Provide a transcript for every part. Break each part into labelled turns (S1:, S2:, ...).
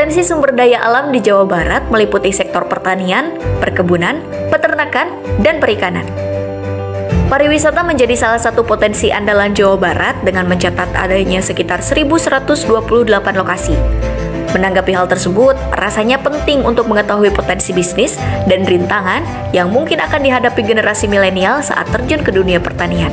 S1: Potensi sumber daya alam di Jawa Barat meliputi sektor pertanian, perkebunan, peternakan, dan perikanan. Pariwisata menjadi salah satu potensi andalan Jawa Barat dengan mencatat adanya sekitar 1.128 lokasi. Menanggapi hal tersebut, rasanya penting untuk mengetahui potensi bisnis dan rintangan yang mungkin akan dihadapi generasi milenial saat terjun ke dunia pertanian.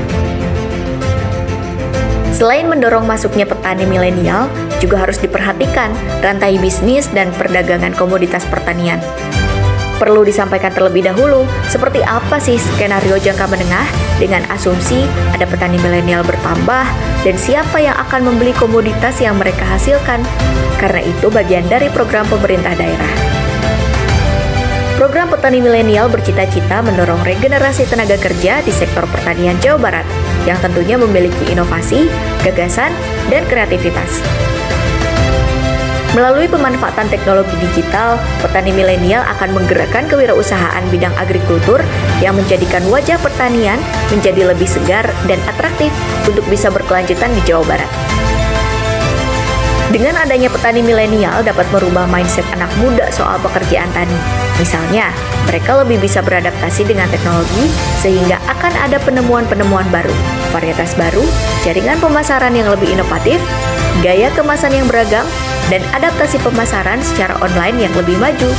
S1: Selain mendorong masuknya petani milenial, juga harus diperhatikan rantai bisnis dan perdagangan komoditas pertanian. Perlu disampaikan terlebih dahulu, seperti apa sih skenario jangka menengah dengan asumsi ada petani milenial bertambah dan siapa yang akan membeli komoditas yang mereka hasilkan, karena itu bagian dari program pemerintah daerah. Program Petani Milenial bercita-cita mendorong regenerasi tenaga kerja di sektor pertanian Jawa Barat, yang tentunya memiliki inovasi, gagasan, dan kreativitas. Melalui pemanfaatan teknologi digital, petani milenial akan menggerakkan kewirausahaan bidang agrikultur yang menjadikan wajah pertanian menjadi lebih segar dan atraktif untuk bisa berkelanjutan di Jawa Barat. Dengan adanya petani milenial dapat merubah mindset anak muda soal pekerjaan tani. Misalnya, mereka lebih bisa beradaptasi dengan teknologi sehingga akan ada penemuan-penemuan baru, varietas baru, jaringan pemasaran yang lebih inovatif, gaya kemasan yang beragam, dan adaptasi pemasaran secara online yang lebih maju.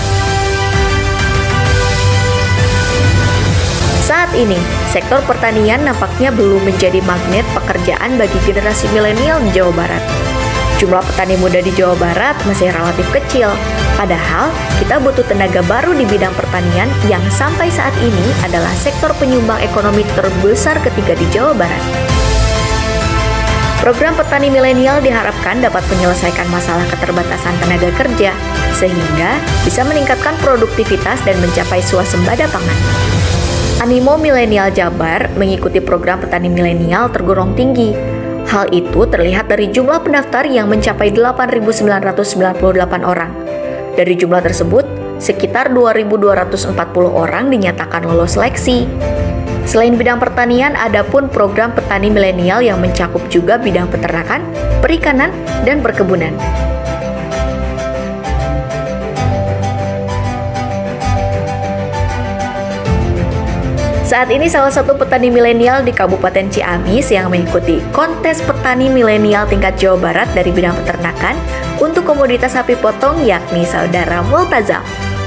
S1: Saat ini, sektor pertanian nampaknya belum menjadi magnet pekerjaan bagi generasi milenial di Jawa Barat. Jumlah petani muda di Jawa Barat masih relatif kecil, padahal kita butuh tenaga baru di bidang pertanian yang sampai saat ini adalah sektor penyumbang ekonomi terbesar ketiga di Jawa Barat. Program Petani Milenial diharapkan dapat menyelesaikan masalah keterbatasan tenaga kerja, sehingga bisa meningkatkan produktivitas dan mencapai swasembada pangan. Animo milenial Jabar mengikuti program Petani Milenial tergolong tinggi. Hal itu terlihat dari jumlah pendaftar yang mencapai 8.998 orang. Dari jumlah tersebut, sekitar 2.240 orang dinyatakan lolos seleksi. Selain bidang pertanian, ada pun program Petani Milenial yang mencakup juga bidang peternakan, perikanan, dan perkebunan. Saat ini salah satu petani milenial di Kabupaten Ciamis yang mengikuti kontes petani milenial tingkat Jawa Barat dari bidang peternakan untuk komoditas sapi potong yakni Saudara Multazam.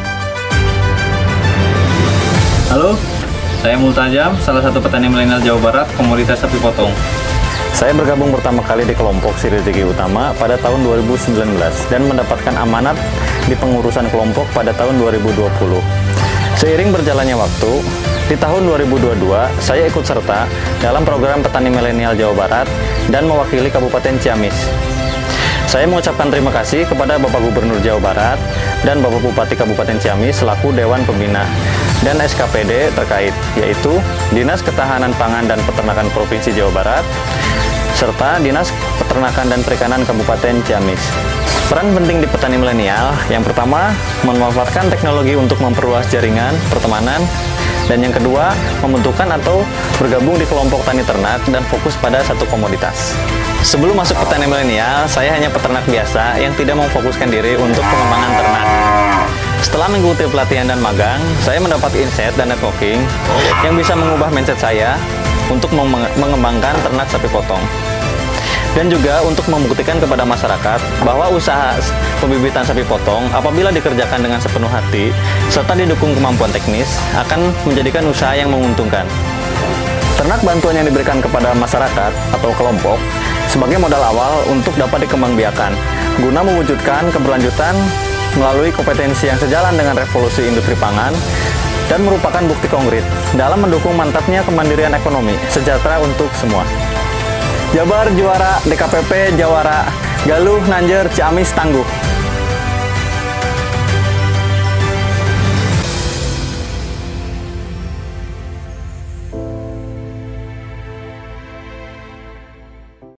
S2: Halo, saya Multazam, salah satu petani milenial Jawa Barat, komoditas sapi potong.
S3: Saya bergabung pertama kali di kelompok Sri Rezeki Utama pada tahun 2019 dan mendapatkan amanat di pengurusan kelompok pada tahun 2020. Seiring berjalannya waktu, di tahun 2022 saya ikut serta dalam program Petani Milenial Jawa Barat dan mewakili Kabupaten Ciamis. Saya mengucapkan terima kasih kepada Bapak Gubernur Jawa Barat dan Bapak Bupati Kabupaten Ciamis selaku Dewan Pembina dan SKPD terkait, yaitu Dinas Ketahanan Pangan dan Peternakan Provinsi Jawa Barat, serta Dinas Peternakan dan Perikanan Kabupaten Ciamis. Peran penting di petani milenial, yang pertama, memanfaatkan teknologi untuk memperluas jaringan pertemanan, dan yang kedua, membentukkan atau bergabung di kelompok tani ternak dan fokus pada satu komoditas. Sebelum masuk petani milenial, saya hanya peternak biasa yang tidak memfokuskan diri untuk pengembangan ternak. Setelah mengikuti pelatihan dan magang, saya mendapat insight dan networking yang bisa mengubah mindset saya untuk mengembangkan ternak sapi potong. Dan juga untuk membuktikan kepada masyarakat bahwa usaha pembibitan sapi potong apabila dikerjakan dengan sepenuh hati serta didukung kemampuan teknis akan menjadikan usaha yang menguntungkan. Ternak bantuan yang diberikan kepada masyarakat atau kelompok sebagai modal awal untuk dapat dikembangbiakan guna mewujudkan keberlanjutan melalui kompetensi yang sejalan dengan revolusi industri pangan dan merupakan bukti konkret dalam mendukung mantapnya kemandirian ekonomi sejahtera untuk semua. Jabar juara, DKPP jawara, Galuh Nanjer Ciamis tangguh.